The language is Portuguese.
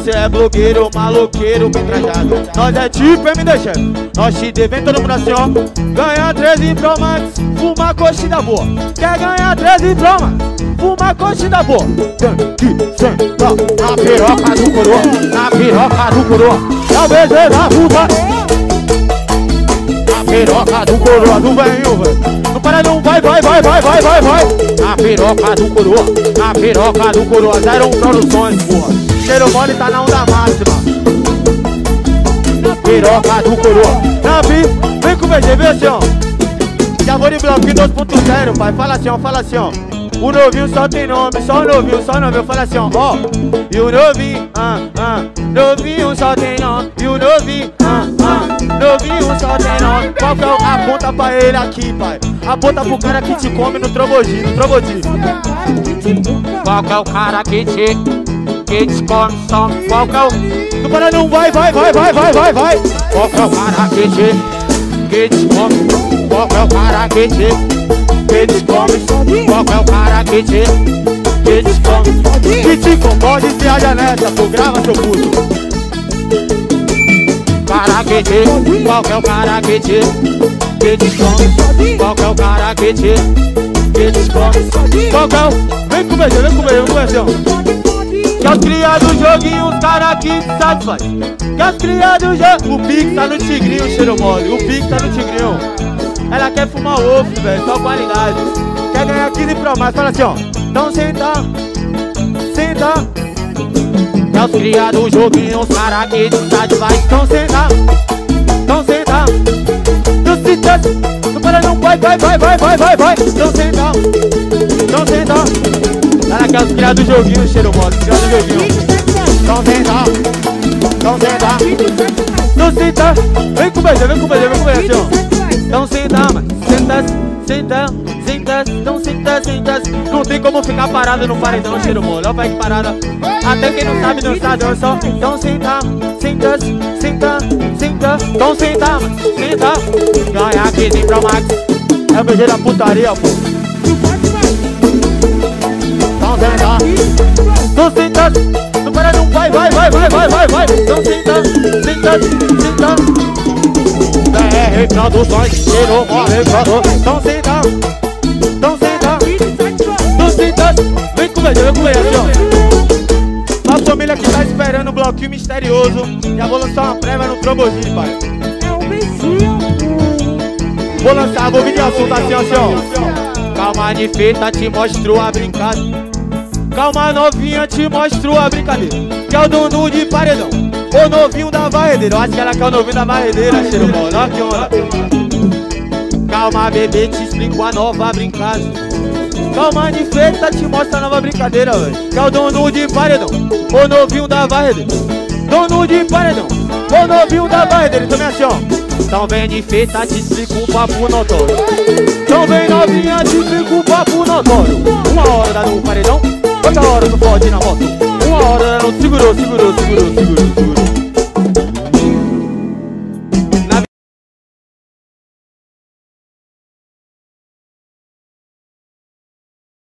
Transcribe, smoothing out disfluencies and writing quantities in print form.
você é blogueiro, maloqueiro, bem trajado. Nós é tipo MD Chef. Nós te devemos todo mundo assim, ó. Ganha 13 Pro Max, fuma coxinha boa. Quer ganhar 13 Pro Max, fuma coxinha boa. Tem que sentar na piroca do coroa, na piroca do coroa. É o beijo da puta. Na piroca do coroa, do velho, velho. Não para não, vai. Na piroca do coroa, na piroca do coroa. 01 Produções, porra. Cheiro mole tá na onda máxima. Na piroca do coroa. Vem com o BG, vem assim, ó. Já vou de bloquinho 2.0, pai. Fala assim, ó. O novinho só tem nome, só o novinho. Fala assim, ó. E o novinho, novinho só tem nome. E o novinho, novinho só tem nome. Qual que é o... Aponta pra ele aqui, pai. Aponta pro cara que te come no trobodinho, Qual que é o cara que te come só? Qual que é o... Não para não, vai. Qual que é o cara que te come? Qual que é o cara que te come? Qual que é o cara que te come? Que te come, pode ser a janela, pô, grava seu puto. Cara que te, qual que é o cara que te come? Qual que é o cara que te come? Qual que é o... Vem com o beijão, Que as criados do joguinho, os cara que satisfaz. Que as criados do jogo... O Pix tá no tigrinho, cheiro mole. O Pix tá no tigrinho. Ela quer fumar ovo, velho, só qualidade. Quer ganhar 15 Pro Max, fala assim, ó. Então senta. Que as criados do joguinho, os cara que satisfaz. Então senta. Não para não, vai. Então senta. Ela quer os criados do joguinho, cheiro mole. Criados do joguinho. Então senta. Vem com o beijo, assim, ó. Então senta, mano. Senta. Então senta. Não tem como ficar parado no paredão, cheiro mole. Olha que parada. Até quem não sabe dançar, dança. Então senta. Então senta, mano. Senta. Ganha 15 Pro Max. É o BG da putaria, pô. Então senta. Não para não, vai. Então senta. BR Produções, cheiro mole, produtor. Então senta. Vem com o BG, assim, ó. A família que tá esperando o bloquinho misterioso. Já vou lançar uma prévia no trombozinho, pai. É um beijinho. Vou vir de assunto assim, ó. Calma, Nifeta, te mostro a brincadeira. Calma, novinha, te mostro a brincadeira. Que é o dono de paredão, o novinho da varredeira. Eu acho que ela quer o novinho da varredeira, cheiro bom. Olha que onda. Calma, bebê, te explico a nova brincadeira. Calma, Nifeta, te mostra a nova brincadeira, velho. Que é o dono de paredão, o novinho da varredeira. Dono de paredão, o novinho da varredeira. Então vem assim, ó. Então vem Nifeta, te explico um papo notório. Então vem novinha, te explico um papo notório. Uma hora dá no paredão, outra hora tu pode ir na moto. Uma hora no segurou.